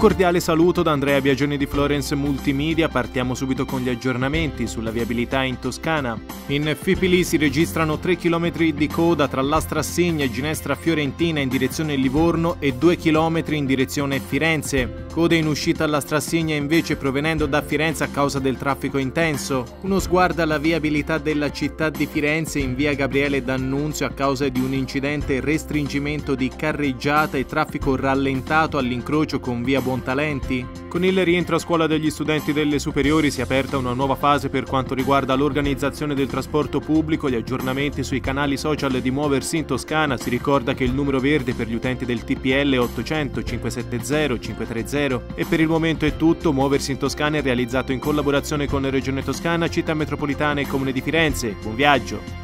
cordiale saluto da Andrea Biagioni di Florence Multimedia, partiamo subito con gli aggiornamenti sulla viabilità in Toscana. In Fipili si registrano 3 km di coda tra Lastrassigna e Ginestra Fiorentina in direzione Livorno e 2 km in direzione Firenze. Code in uscita alla Strassigna invece provenendo da Firenze a causa del traffico intenso. Uno sguardo alla viabilità della città di Firenze in via Gabriele D'Annunzio a causa di un incidente restringimento di carreggiata e traffico rallentato all'incrocio con via Buontalenti. Con il rientro a scuola degli studenti delle superiori si è aperta una nuova fase per quanto riguarda l'organizzazione del trasporto pubblico, gli aggiornamenti sui canali social di Muoversi in Toscana. Si ricorda che il numero verde per gli utenti del TPL è 800 570 530 e per il momento è tutto. Muoversi in Toscana è realizzato in collaborazione con Regione Toscana, Città Metropolitana e Comune di Firenze. Buon viaggio!